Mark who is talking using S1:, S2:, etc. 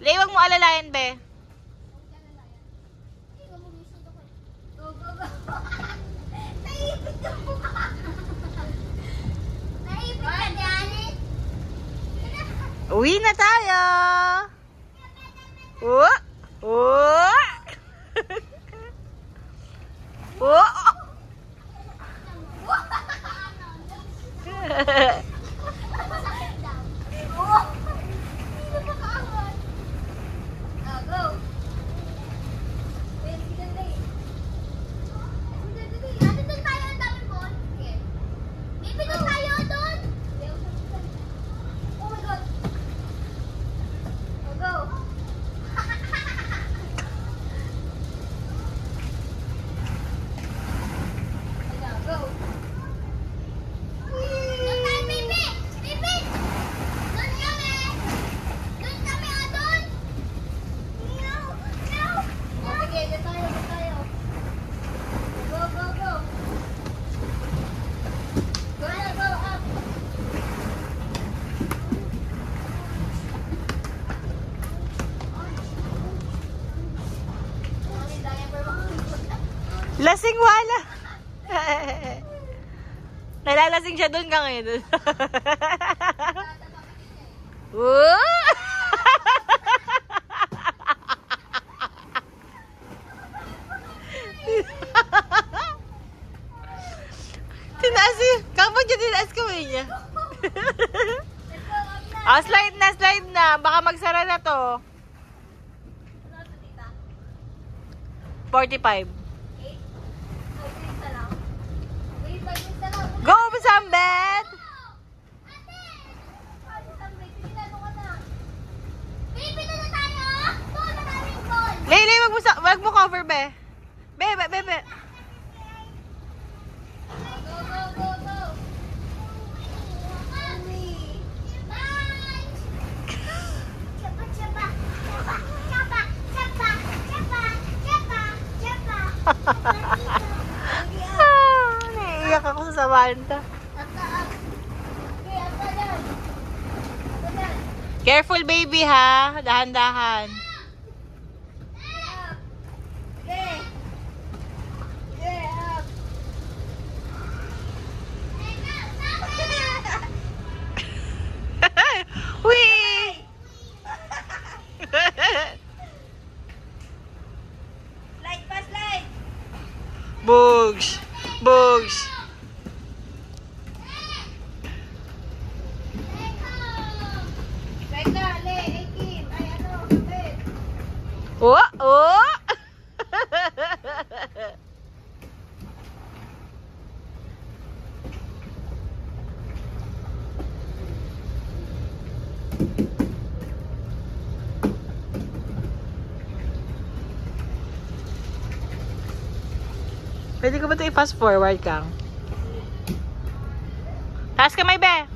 S1: Lay, wag mo alalayan, be.
S2: Go, go, go. Naipit ka po ka. Naipit ka, Janet.
S1: Uwi na tayo! Oh! Oh! Oh! Lasing wala. Nalalasing siya doon ka ngayon. Tinaas yun. Kapag dyan tinaas kamay niya. Oh, slide na, slide na. Baka magsara na to. 45. Go, Sambet! Lele, wag mo cover, be. Be.
S2: Go, go, go, go.
S1: Naiiyak ako sa Samantha. Careful, baby, ha? Dahan-dahan. Wee!
S2: Slide pa, slide.
S1: Bugs! Bugs!
S2: Slide na, le, 18. Ay, ano, wait.
S1: Oh! Oh! Pwede ko ba ito i-fast forward, Kang? Taas kamay, be!